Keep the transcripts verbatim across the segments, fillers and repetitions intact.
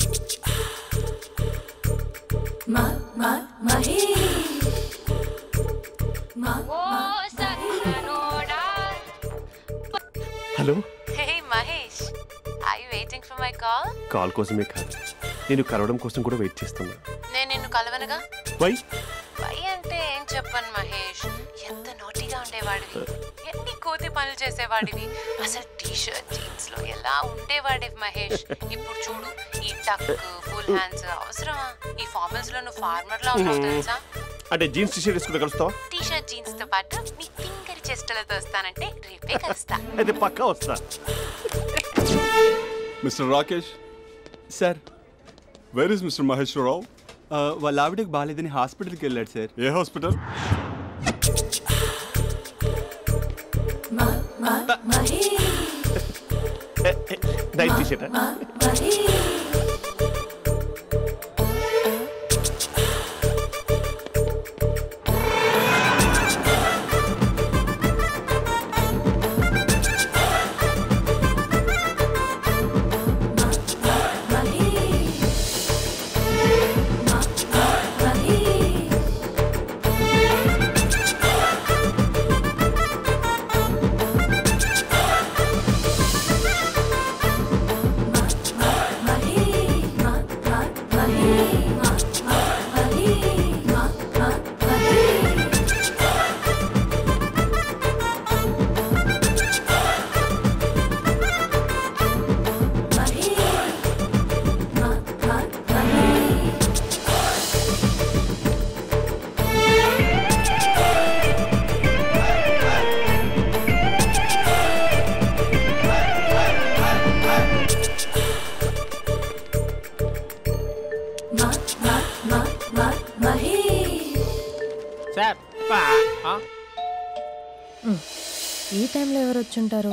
Hello. Hey Mahesh, are you waiting for my call? Call కోసమే కాదు, నేను కలవడం కోసం కూడా వెయిట్ చేస్తున్నా. నేను నిన్ను కలవనుగా. వై వై అంటే ఏం చెప్పను మహేష్, ఎంత నోటిగా ఉండేవాడివి, ఎన్ని కోతి పనులు చేసేవాడివి, అసలు టీ షర్ట్ జీన్స్ లో ఎలా ఉండేవాడివి మహేష్. ఇప్పుడు చూడు, ఈ టక్ ఫుల్ హ్యాండ్స్ అవసరమా? ఈ ఫార్మల్స్ లో నువ్వు ఫార్మర్ లా ఉన్నావు తెలుసా? అంటే జీన్స్ టీ షర్ట్ వేసుకుంటే కలుస్తావా? టీ షర్ట్ జీన్స్ తో పాటు నీ ఫింగర్ చెస్టులతో వస్తానంటే రేపే కలుస్తా. అయితే పక్కా వస్తా. Mister Rakesh sir. Where is mister Maheshwararao? వాళ్ళ ఆవిడకి బాగాలేదని హాస్పిటల్కి వెళ్ళాడు సార్. ఏ హాస్పిటల్? Night T shirt. ఈ టైంలో ఎవరు వచ్చుంటారు?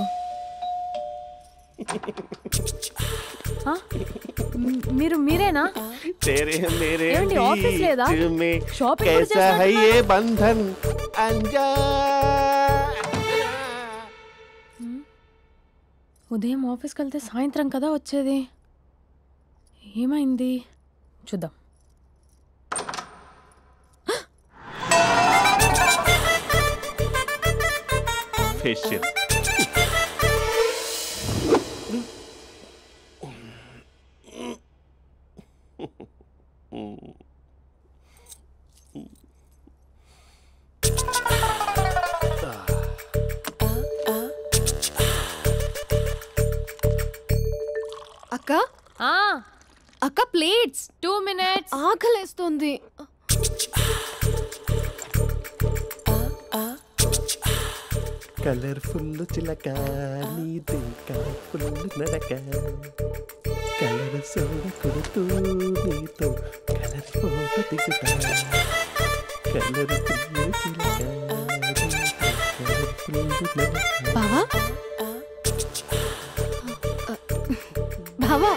మీరు మీరేనా? ఏమండి ఆఫీస్ లేదా? షాపింగ్ బంధన్ ఉదయం ఆఫీస్కి వెళ్తే సాయంత్రం కదా వచ్చేది, ఏమైంది చూద్దాం. ఫేషియల్. అక్క అక్క ప్లేట్స్. Two minutes. ఆకలేస్తుంది. కలర్ఫుల్ చిలక నీదే కలర్ఫుల్ నడక, కలర్ సోడ కొడుతూ నీతో కలర్ ఫోటో దిగుతా, కలర్ఫుల్ చిలక కలర్ఫుల్ నడక. బావా బావా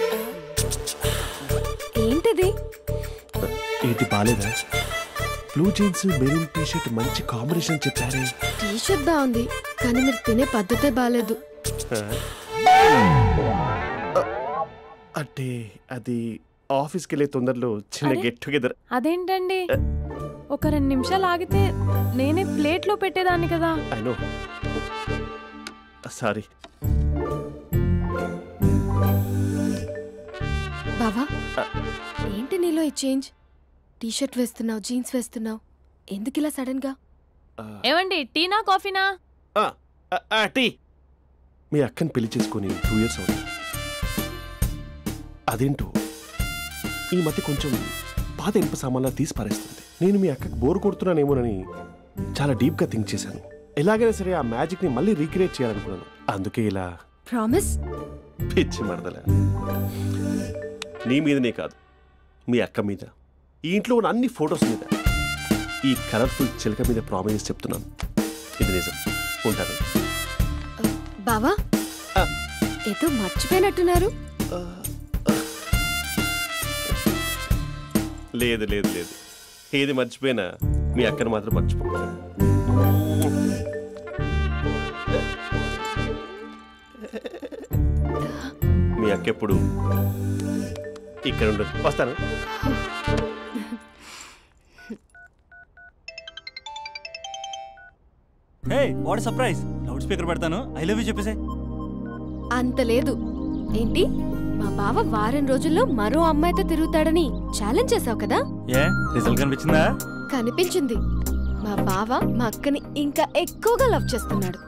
ఏంటిది? ఏంటి బాలేదా? Blue jeans maroon T shirt మంచి కాంబినేషన్ చెప్పారే. టీ షర్ట్ బాగుంది కానీ మీరు తినే పద్ధతే బాలేదు. అంటే అది ఆఫీస్కి వెళ్ళే తొందరలో చిన్న గెట్ టుగెదర్. అదేంటండి, ఒక రెండు నిమిషాలు ఆగితే నేనే ప్లేట్లో పెట్టేదాన్ని కదా. I know, sorry. బావా ఏంటి నీలో ఈ చేంజ్? టీ షర్ట్ వేస్తున్నావు, జీన్స్ వేస్తున్నావు, ఎందుకు ఇలా సడన్ గా? ఏమండి టీనా కాఫీనా? టీ. మీ అక్కని పెళ్లి చేసుకుని టూ ఇయర్స్ అవుతుంది. అదేంటో ఈ మధ్య కొంచెం పాత ఇనుప సామాన్లా తీసి పారేస్తుంది. నేను మీ అక్కకి బోర్ కొడుతున్నానేమోనని చాలా డీప్గా థింక్ చేశాను. ఎలాగైనా సరే ఆ మ్యాజిక్ని మళ్ళీ రీక్రియేట్ చేయాలనుకున్నాను. అందుకే ఇలా. ప్రామిస్? పిచ్చి మరదల, నీ మీదనే కాదు, మీ అక్క మీద, ఈ ఇంట్లో ఉన్న అన్ని ఫొటోస్ మీద, ఈ కలర్ఫుల్ చిలక మీద ప్రామిస్ చెప్తున్నాను. ఇది నిజం. ఉంటాను. బావా ఏదో మర్చిపోయినట్టున్నారు. లేదు లేదు లేదు, ఏది మర్చిపోయినా మీ అక్కను మాత్రం మర్చిపో. మీ అక్క ఎప్పుడు ఇక్కడ ఉండదు, వస్తాను. Hey what surprise, loudspeaker పెడతాను, ఐ లవ్ యూ చెప్పేసే. అంత లేదు. ఏంటి, మా బావ వారం రోజుల్లో మరో అమ్మాయితో తిరుగుతాడని ఛాలెంజ్ చేసావు కదా? ఏ రిజల్ట్ కనిపించిందా? కనిపించింది. మా బావ మా అక్కని ఇంకా ఎక్కువగా లవ్ చేస్తున్నాడు.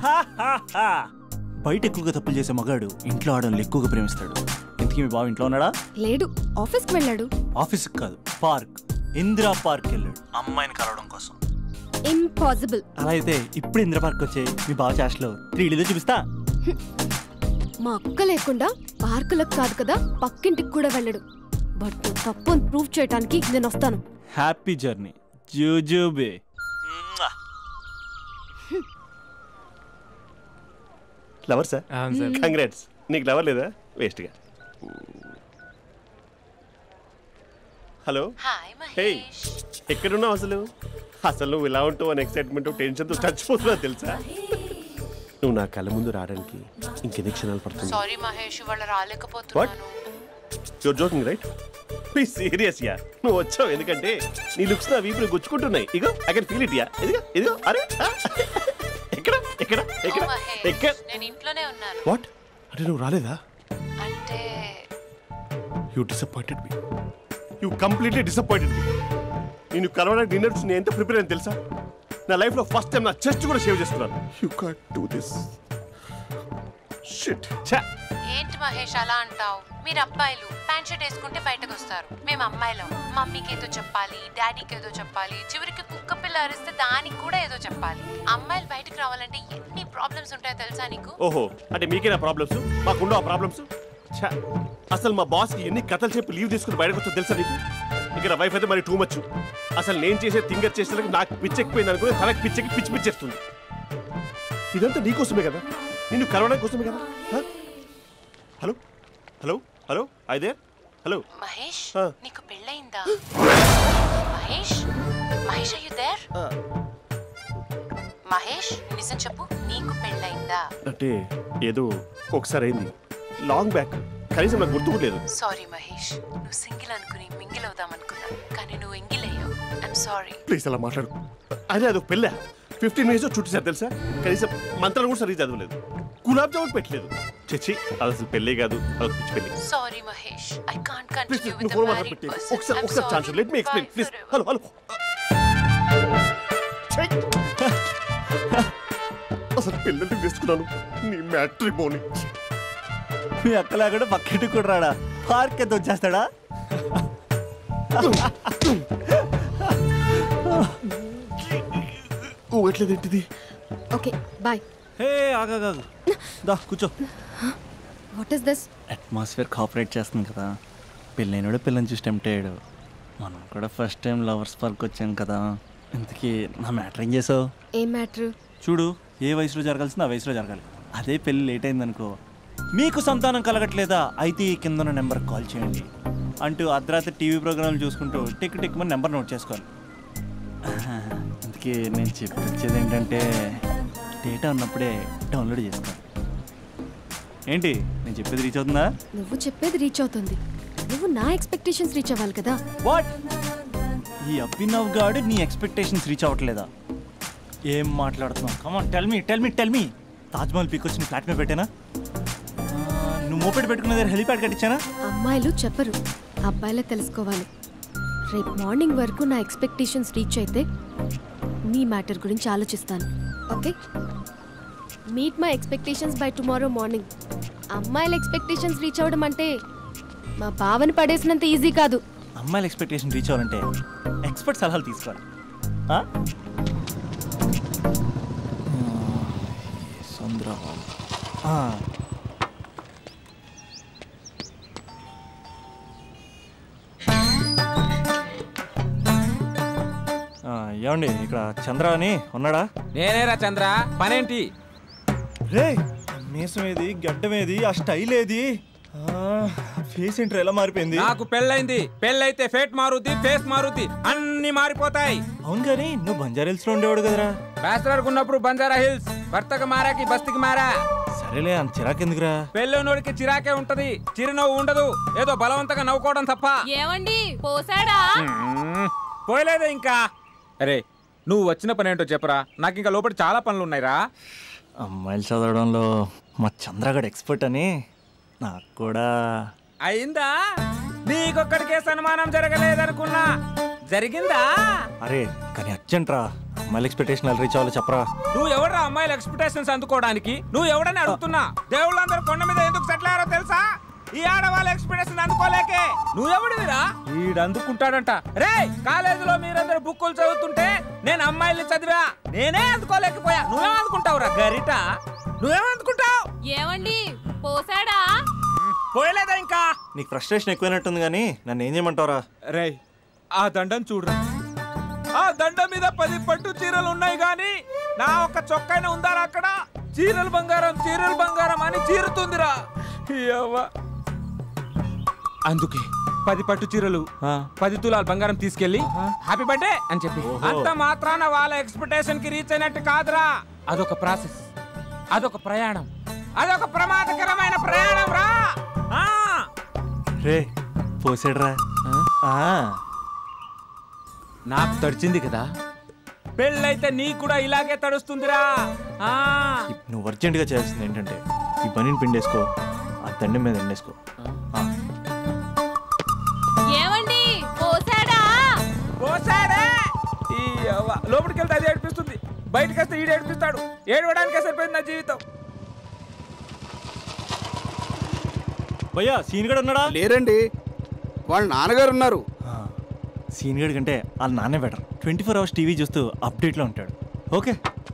బయట ఎక్కువగా తప్పులు చేసే మగాడు ఇంట్లో ఆడవాళ్ళు ఎక్కువగా ప్రేమిస్తాడు. ఇంతకీ మీ బావ ఇంట్లో ఉన్నాడా? లేడు, ఆఫీస్కి వెళ్ళాడు. ఆఫీస్కి కాదు, పార్క్, ఇందిరా పార్క్ వెళ్ళాడు అమ్మాయిని కలవడం కోసం. ఇంపాసిబుల్. అలా అయితే ఇప్పుడు ఇందిరా పార్క్ వచ్చే మీ బావ చాష్లో త్రీ డీలో చూపిస్తా. మా అక్క లేకుండా పార్కులకు కాదు కదా పక్కింటికి కూడా వెళ్ళడు. బట్ తప్పు అని ప్రూవ్ చేయడానికి నేను వస్తాను. హ్యాపీ జర్నీ జూజూబే. Lover sir, congrats. నీకు లవర్ లేదా? వేస్ట్గా. Hello, hi hey, Mahesh. ఎక్కడున్నావు అసలు? అసలు నువ్వు ఇలా ఉంటావు అని ఎక్సైట్మెంట్ టెన్షన్తో చచ్చిపోతున్నావు తెలుసా? నువ్వు నా కళ్ళ ముందు రావడానికి ఇంకెన్ని క్షణాలు పడుతుంది? సారీ మహేష్, ఇవాళ రాలేకపోతున్నాను. Your joking right? Please serious yeah. నువ్వు వచ్చావు ఎందుకంటే నీ లుక్స్ నా వీపుని గుచ్చుకుంటున్నాయి. ఇగో I can feel it yeah. ఇదిగో ఇదిగో. అరే ఎక్కడ ఎక్కడ ఎక్కడ ఓ మహేష్, ఎక్కడ? నేను ఇంట్లోనే ఉన్నాను. వాట్ అంటే నువ్వు రాలేదా? అంటే you disappointed me. You completely disappointed me. నేను కలవడానికి డిన్నర్స్ నేను ఎంత ప్రిపేర్ అని తెలుసా? నా లైఫ్లో ఫస్ట్ టైం నా చెస్ట్ కూడా సేవ్ చేస్తున్నాను. You can't do this. Shit. ఛా. ఏంటి మహేష్ అలా అంటావు? మీరు అబ్బాయిలు ప్యాంట్ షర్ట్ వేసుకుంటే బయటకు వస్తారు. మేము అమ్మాయిలం, మమ్మీకి ఏదో చెప్పాలి, డాడీకి ఏదో చెప్పాలి, చివరికి కుక్క పిల్ల అరిస్తే దానికి కూడా ఏదో చెప్పాలి. అమ్మాయిలు బయటకు రావాలంటే ఎన్ని ప్రాబ్లమ్స్ ఉంటాయో తెలుసా నీకు? ఓహో, అంటే మీకేనా ప్రాబ్లమ్స్? మాకుండా ప్రాబ్లమ్స్? ఛా, అసలు మా బాస్కి ఎన్ని కథలు చెప్పి లీవ్ తీసుకుని బయటకు వచ్చా తెలుసా నీకు? ఇక్కడ వైఫ్ అయితే మరి టూ మచ్. అసలు నేను చేసే థింగర్ చేసేందుకు నాకు పిచ్చెక్కిపోయింది అనుకుని తనకి పిచ్చెక్కి పిచ్చి పిచ్చేస్తుంది. ఇదంతా నీకోసమే కదా, నిన్ను కలవడం కోసమే కదా. హలో హలో హలో అయితే హలో మహేష్, ఆ. నీకు పెళ్ళయిందా? Mahesh Mahesh are you there? Mahesh నిజం చెప్పు, నీకు పెళ్ళయిందా? అంటే ఏదో ఒకసారి అయింది, లాంగ్ బ్యాక్, కనీసం నాకు గుర్తు కూడా లేదు. సారీ మహేష్, నువ్వు సింగిల్ అనుకుని మింగిల్ అవుదాం అనుకున్నా, కానీ నువ్వు ఎంగిల్ అయ్యావు. I'm sorry. ప్లీజ్ అలా మాట్లాడు. అదే అదొక పెళ్ళ ఫిఫ్టీన్ మినిట్స్ చుట్టేసారు తెలుసా? కనీసం మంత్రాలు కూడా సరిగ్గా చదవలేదు, గులాబ్ జామున్ పెట్టలేదు. చచ్చి, అది అసలు పెళ్ళే కాదు, అదొక పిచ్చి పెళ్ళి. Sorry Mahesh, I can't please continue నువ్వు విత్ ఫోన్ ద మాట్లాడి మ్యారీడ్ పెట్టి పర్సన్. ఒకసారి ఐఎమ్ ఒకసారి chance sorry. Let me explain please. Hello hello. అసలు పెళ్ళంటే తీసుకున్నాను నీ మ్యాట్రిమోనీ. మీ అక్కలా కూడా పక్కింటికి కూడా రాడా? పార్క్ ఎంత వచ్చేస్తాడా? ఊగట్లేదేంటిది? Okay bye. హే ఆగా దా కూర్చో. What is this? Atmosphere cooperate చేస్తుంది కదా. పెళ్ళైనడు పిల్లని చూసి టెంప్ట్ అయ్యాడు. మనం కూడా ఫస్ట్ టైం లవర్స్ పార్క్ వచ్చాం కదా. ఇంతకీ నా మ్యాటర్ ఏం చేసావు? ఏం మ్యాటర్? చూడు, ఏ వయసులో జరగాల్సిందో ఆ వయసులో జరగాలి. అదే పెళ్ళి లేట్ అయిందనుకో, మీకు సంతానం కలగట్లేదా అయితే ఈ కింద నెంబర్ కాల్ చేయండి అంటూ అర్ధరాత్రి టీవీ ప్రోగ్రాంలు చూసుకుంటూ టిక్ టిక్ మన నెంబర్ నోట్ చేసుకోవాలి. అందుకే నేను చెప్పొచ్చేది ఏంటంటే డేటా ఉన్నప్పుడే డౌన్లోడ్ చేసుకోవాలి. ఏంటి నేను చెప్పేది రీచ్ అవుతుందా? నువ్వు చెప్పేది రీచ్ అవుతుంది, నువ్వు నా ఎక్స్పెక్టేషన్స్ రీచ్ అవ్వాలి కదా. వాట్? ఈ అభినవ్ గాడు నీ ఎక్స్పెక్టేషన్స్ రీచ్ అవ్వట్లేదా? ఏం మాట్లాడుతున్నావు? Come on tell me tell me tell me Taj Mahal peak వచ్చి నీ ఫ్లాట్ మీద పెట్టానా? నువ్వు మోపెట్ పెట్టుకున్న దగ్గర హెలిప్యాడ్ కట్టించానా? అమ్మాయిలు చెప్పరు, అబ్బాయిలే తెలుసుకోవాలి. రేపు మార్నింగ్ వరకు నా ఎక్స్పెక్టేషన్స్ రీచ్ అయితే నీ మ్యాటర్ గురించి ఆలోచిస్తాను. Okay, meet my expectations by tomorrow morning. అమ్మాయిల ఎక్స్పెక్టేషన్స్ రీచ్ అవ్వడం అంటే మా బావని పడేసినంత ఈజీ కాదు. అమ్మాయిల ఎక్స్పెక్టేషన్ రీచ్ అవ్వాలంటే ఎక్స్పర్ట్ సలహాలు తీసుకోవాలి. ఏమండి ఇక్కడ చంద్ర అని ఉన్నాడా? నేనేరా చంద్ర, పనేంటి? రే మీసం ఏది, గడ్డం ఏది, ఆ స్టైల్ ఏది, ఫేస్ ఏంట్రా ఎలా మారిపోయింది? నాకు పెళ్ళైంది. పెళ్ళైతే ఫేట్ మారుద్ది, ఫేస్ మారుద్ది, అన్ని అన్నీ మారిపోతాయి. అవును కానీ నువ్వు బంజారా హిల్స్ లో ఉండేవాడు కదరా. బ్యాచిలర్ ఉన్నప్పుడు బంజారా హిల్స్, భర్తకు మారాకి బస్తికి మారా. సరేలే అంత చిరాకెందుకురా. పెళ్ళోనోడికి చిరాకే ఉంటది, చిరునవ్వు ఉండదు, ఏదో బలవంతంగా నవ్వుకోవడం తప్ప. ఏమండి పోసాడా? పోయలేదే ఇంకా. అరే నువ్వు వచ్చిన పని ఏంటో చెప్పరా, నాకు ఇంకా లోపల చాలా పనులు ఉన్నాయిరా. అమ్మాయిలు చదవడంలో మా చంద్రగడ్ ఎక్స్పర్ట్ అని నాకు కూడా అయిందా? నీకొక్కడికే సన్మానం జరగలేదనుకున్నా, జరిగిందా? అరే కానీ అర్జెంట్ రా, అమ్మాయిల ఎక్స్పెక్టేషన్ ఎలా రీచ్ అవ్వాలో చెప్పరా. నువ్వు ఎవడరా అమ్మాయిల ఎక్స్పెక్టేషన్స్ అందుకోవడానికి? నువ్వు ఎవడని అడుగుతున్నా. దేవుళ్ళందరూ కొండ మీద ఎందుకు సెటిల్ అయ్యారో తెలుసా? ఈ ఆడవాళ్ళ ఎక్స్పెక్టేషన్ అందుకోలేకే. నువ్వెవడివిరా? వీడు అందుకుంటాడంట. రే కాలేజీలో మీరందరూ బుక్కులు చదువుతుంటే నేను అమ్మాయిల్ని చదివా, నేనే అందుకోలేకపోయా. నువ్వేం అందుకుంటావురా గరిట? నువ్వేం అందుకుంటావు? ఏమండి పోసాడా? పోయలేదా ఇంకా? నీకు ఫ్రస్ట్రేషన్ ఎక్కువైనట్టుంది కానీ నన్ను ఏం చేయమంటావురా. రే ఆ దండం చూడరా, ఆ దండం మీద పది పట్టు చీరలు ఉన్నాయి గాని నా ఒక్క చొక్కైనా ఉందారా అక్కడ? చీరలు బంగారం చీరలు బంగారం అని చీరుతుందిరా. అందుకే పది పట్టు చీరలు పది తులాలు బంగారం తీసుకెళ్లి హ్యాపీ బర్త్డే అని చెప్పి. అంత మాత్రాన వాళ్ళ ఎక్స్పెక్టేషన్ కి రీచ్ అయినట్టు కాదురా. అదొక ప్రాసెస్, అదొక ప్రయాణం, అదొక ప్రమాదకరమైన ప్రయాణం రా. రే పోసాడురా. నాకు తడిచింది కదా, పెళ్ళైతే నీ కూడా ఇలాగే తడుస్తుందిరా. నువ్వు అర్జెంట్ గా చేయాల్సింది ఏంటంటే ఈ పనిని పిండేసుకో, ఆ దండం మీద ఎండేసుకో. ఏమండి పోసాడా? పోసాడే. ఈ లోపలికి వెళ్తే అది ఏడిపిస్తుంది, బయటకు వస్తే ఈడు ఏడిపిస్తాడు. ఏడవడానికే సరిపోయింది నా జీవితం. భయ్యా సీన్ గడు ఉన్నాడా? లేరండి, వాళ్ళ నాన్నగారు ఉన్నారు. సీన్ గడి కంటే వాళ్ళ నాన్నే better. Twenty four hours TV చూస్తూ అప్డేట్లో ఉంటాడు. ఓకే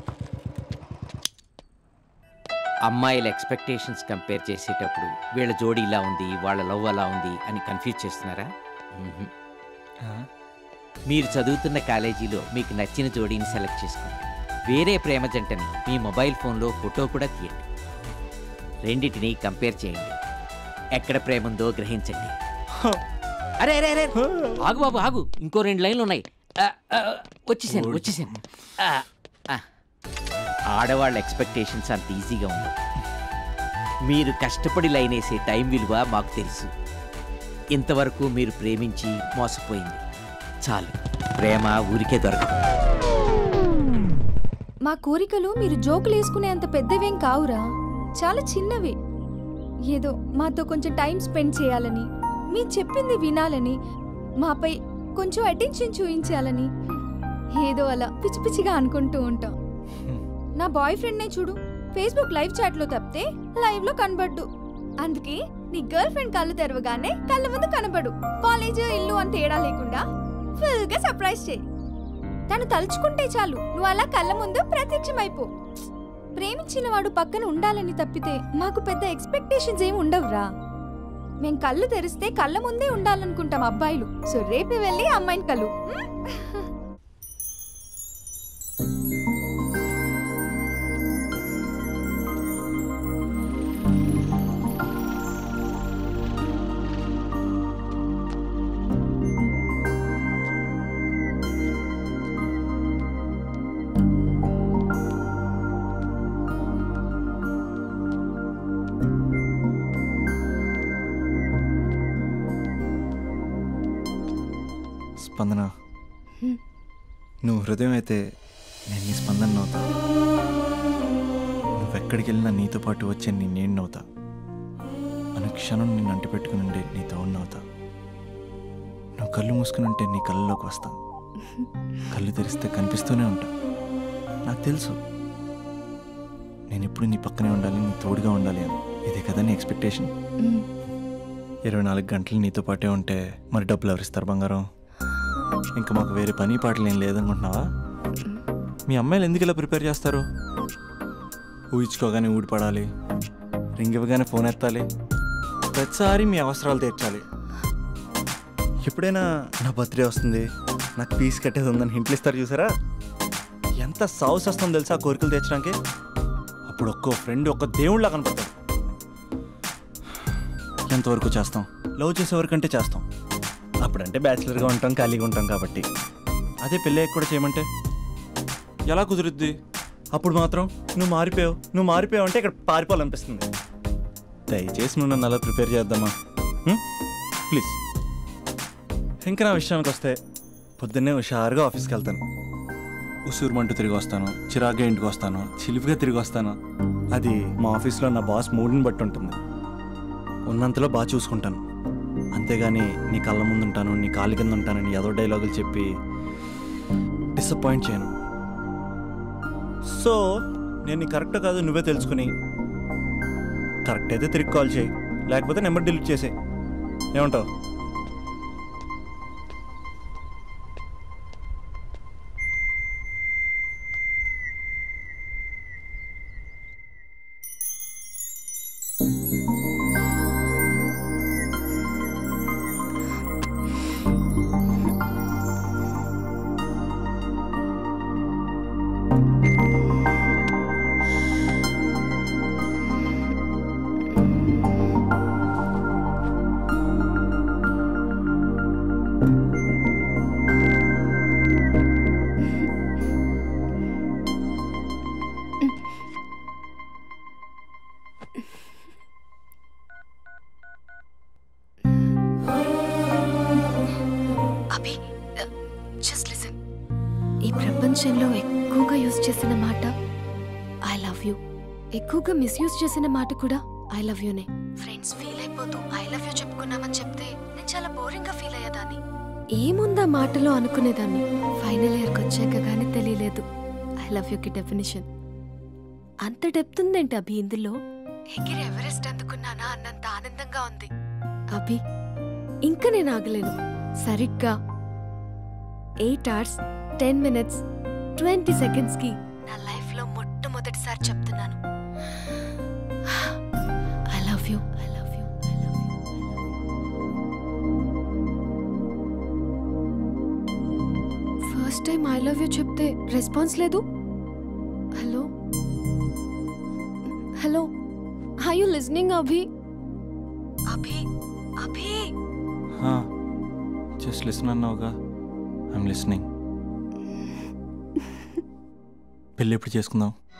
అమ్మాయిల ఎక్స్పెక్టేషన్స్ కంపేర్ చేసేటప్పుడు వీళ్ళ జోడీ ఇలా ఉంది, వాళ్ళ లవ్ అలా ఉంది అని కన్ఫ్యూజ్ చేస్తున్నారా? మీరు చదువుతున్న కాలేజీలో మీకు నచ్చిన జోడీని సెలెక్ట్ చేసుకోండి. వేరే ప్రేమ జంటని మీ మొబైల్ ఫోన్లో ఫోటో కూడా తీయండి. రెండింటిని కంపేర్ చేయండి, ఎక్కడ ప్రేమ ఉందో గ్రహించండి. అరే అరే అరే ఆగు బాబు ఆగు, ఇంకో రెండు లైన్లు ఉన్నాయి. వచ్చేసాను వచ్చేసాను. ఆడవాళ్ళ ఎక్స్పెక్టేషన్స్ అంత ఈజీగా ఉండవు. మీరు కష్టపడి లైన్ వేసే టైం విలువ మాకు తెలుసు. ఇంతవరకు మీరు ప్రేమించి మోసపోయింది చాలు. ప్రేమ ఊరికే దొరకదు. మా కోరికలు మీరు జోకులు వేసుకునేంత పెద్దవేం కావురా, చాలా చిన్నవి. ఏదో మాతో కొంచెం టైం స్పెండ్ చేయాలని, మీరు చెప్పింది వినాలని, మాపై కొంచెం అటెన్షన్ చూపించాలని ఏదో అలా పిచ్చి పిచ్చిగా అనుకుంటూ ఉంటాం. నా బాయ్ ఫ్రెండ్నే చూడు, ఫేస్బుక్ లైవ్ చాట్లో తప్పితే లైవ్ లో కనబడ్డు. అందుకే నీ గర్ల్ ఫ్రెండ్ కళ్ళు తెరవగానే కళ్ళ ముందు కనబడు. కాలేజ్ ఇల్లు అని తేడా లేకుండా ఫుల్ గా సర్ప్రైజ్ చేయి. తను తలుచుకుంటే చాలు నువ్వు అలా కళ్ళ ముందు ప్రత్యక్షమైపో. ప్రేమించిన వాడు పక్కన ఉండాలని తప్పితే మాకు పెద్ద ఎక్స్పెక్టేషన్స్ ఏమి ఉండవురా. మేం కళ్ళు తెరిస్తే కళ్ళ ముందే ఉండాలనుకుంటాం అబ్బాయిలు. సో రేపే వెళ్ళి అమ్మాయిని కలు. స్పందన, నువ్వు హృదయం అయితే నేను నీ స్పందన నవ్వుతా. నువ్వెక్కడికి వెళ్ళినా నీతో పాటు వచ్చే నీ నేను నవ్వుతా. అనుక్షణం నిన్ను అంటి పెట్టుకుని ఉండే నీ తోడు నవ్వుతా. నువ్వు కళ్ళు మూసుకుని ఉంటే నీ కళ్ళలోకి వస్తా. కళ్ళు తెరిస్తే కనిపిస్తూనే ఉంటా. నాకు తెలుసు నేను ఎప్పుడు నీ పక్కనే ఉండాలి, నీ తోడుగా ఉండాలి అని. ఇదే కదా నీ ఎక్స్పెక్టేషన్? ఇరవై నాలుగు గంటలు నీతో పాటే ఉంటే మరి డబ్బులు ఎవరిస్తారు బంగారం? ఇంకా మాకు వేరే పని పాటలు ఏం లేదనుకుంటున్నావా? మీ అమ్మాయిలు ఎందుకు ఇలా ప్రిపేర్ చేస్తారు? ఊహించుకోగానే ఊడిపడాలి, రింగ్ ఇవ్వగానే ఫోన్ ఎత్తాలి, ప్రతిసారి మీ అవసరాలు తీర్చాలి. ఎప్పుడైనా నా బర్త్డే వస్తుంది, నాకు ఫీజు కట్టేది ఉందని హింట్లు ఇస్తారు చూసారా? ఎంత సాహస్ వస్తుందో తెలుసా కోరికలు తీర్చడానికి. అప్పుడు ఒక్కో ఫ్రెండ్ ఒక్క దేవుళ్ళ కనపడతాడు. ఎంతవరకు చేస్తాం? లవ్ చేసే వరకు అంటే చేస్తాం. అప్పుడంటే బ్యాచిలర్గా ఉంటాం, ఖాళీగా ఉంటాం కాబట్టి. అదే పెళ్ళి కూడా చేయమంటే ఎలా కుదురుద్ది? అప్పుడు మాత్రం నువ్వు మారిపోయావు నువ్వు మారిపోయావు అంటే ఇక్కడ పారిపోవాలనిపిస్తుంది. దయచేసి నువ్వు నన్ను అలా ప్రిపేర్ చేద్దామా ప్లీజ్. ఇంకా నా విషయానికి వస్తే పొద్దున్నే హుషారుగా ఆఫీస్కి వెళ్తాను. ఉసూరుమంటూ తిరిగి వస్తాను, చిరాగ్గా ఇంటికి వస్తాను, చిలిపిగా తిరిగి వస్తాను. అది మా ఆఫీస్లో నా బాస్ మూడ్ని బట్టి ఉంటుంది. ఉన్నంతలో బాగా చూసుకుంటాను, అంతేగాని నీ కళ్ళ ముందు ఉంటాను, నీ కాళ్ళ కింద ఉంటానని ఏదో డైలాగులు చెప్పి డిసప్పాయింట్ చేయను. సో నేను నీ కరెక్ట్ కాదు నువ్వే తెలుసుకుని కరెక్ట్ అయితే తిరిగి కాల్ చేయి, లేకపోతే నెంబర్ డిలీట్ చేసేయి. ఏమంటావు? Abhi, just listen. ఈ ప్రపంచంలో ఎక్కువగా యూజ్ చేసిన మాట ఐ లవ్ యూ, ఎక్కువగా మిస్యూజ్ చేసిన మాట కూడా ఐ లవ్ యూనే. ఫ్రెండ్స్ ఫీల్ అయిపోతూ ఐ లవ్ యూ చెప్పుకున్నామని చెప్తే నేను చాలా బోరింగ్ గా ఫీల్ అయ్యేదాన్ని. ఏముందా మాటలో అనుకునేదాన్ని. ఫైనల్ ఇయర్కి వచ్చాక కానీ తెలియలేదు ఐ లవ్ యూకి డెఫినేషన్. అంత డెప్త్ ఉందేంటి అభి ఇందులో? ఎగిరి ఎవరెస్ట్ అందుకున్నానా అన్నంత ఆనందంగా ఉంది అభి. ఇంకా నేను ఆగలేను. సరిగ్గా eight hours ten minutes twenty సెకండ్స్కి నా లైఫ్లో మొట్టమొదటిసారి చెప్తున్నాను I love you, I love you, I love you. First time I love you చెప్తే రెస్పాన్స్ లేదు. Hello hello, are you listening Abhi? Abhi Abhi just listen అన్నావుగా, ఐఎమ్ లిసనింగ్. పెళ్ళి ఎప్పుడు చేసుకుందాం?